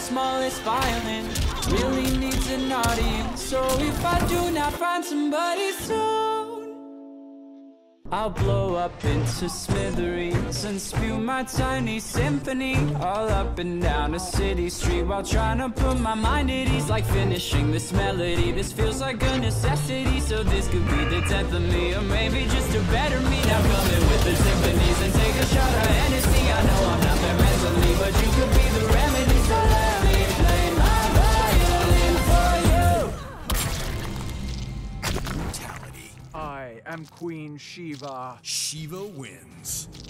smallest violin really needs an audience. So if I do not find somebody soon, I'll blow up into smithereens and spew my tiny symphony all up and down a city street, while trying to put my mind at ease, like finishing this melody. This feels like a necessity, so this could be the 10th of me, or maybe just a better me. Now come in with the symphonies and take a shot of Hennessy. I know I'm not there mentally, but you could be the remedy, so let me play my violin for you. Brutality. I am Queen Shiva. Shiva wins.